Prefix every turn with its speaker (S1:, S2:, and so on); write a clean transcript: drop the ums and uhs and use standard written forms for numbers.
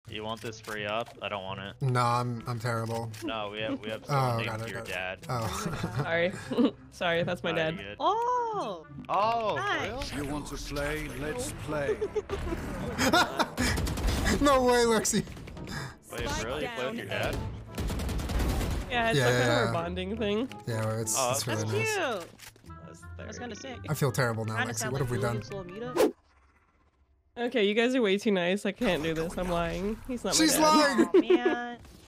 S1: You want this free up? I don't want it.
S2: No, I'm terrible.
S1: No, we have
S2: Oh,
S1: someone
S2: got
S1: named
S2: it,
S1: your
S2: got it.
S1: dad.
S2: Oh.
S3: Sorry. Sorry, that's my dad.
S1: Good.
S4: Oh!
S1: Oh,
S4: Nice.
S1: for real?
S5: You want to play? Let's play.
S2: No way, Lexi.
S1: Wait, really? You play with your dad?
S3: Yeah, it's
S2: Yeah,
S3: like kind of
S2: yeah.
S3: a bonding thing.
S2: Yeah, it's
S1: Oh,
S2: really
S4: That's
S2: nice.
S4: cute.
S3: That's
S4: I was gonna say.
S2: I feel terrible now,
S4: Kinda
S2: Lexi.
S4: sound
S2: What
S4: like
S2: have we done?
S4: Julian's little meetup.
S3: Okay, you guys are way too nice. I can't do this. I'm lying. He's not my
S2: She's
S3: dad.
S2: lying!
S4: Oh, man.